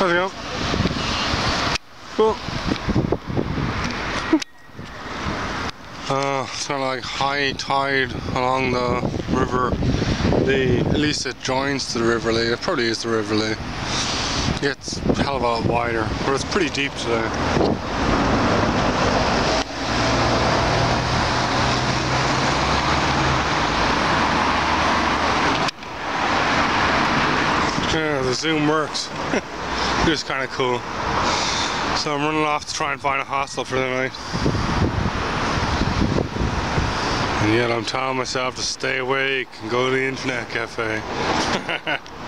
How's it going? Cool. It's kind of like high tide along the River Lee. At least it joins to the River Lee. It probably is the River Lee. It gets a hell of a lot wider, but it's pretty deep today. Yeah, the zoom works. It's kind of cool. So I'm running off to try and find a hostel for the night. And yet I'm telling myself to stay awake and go to the internet cafe.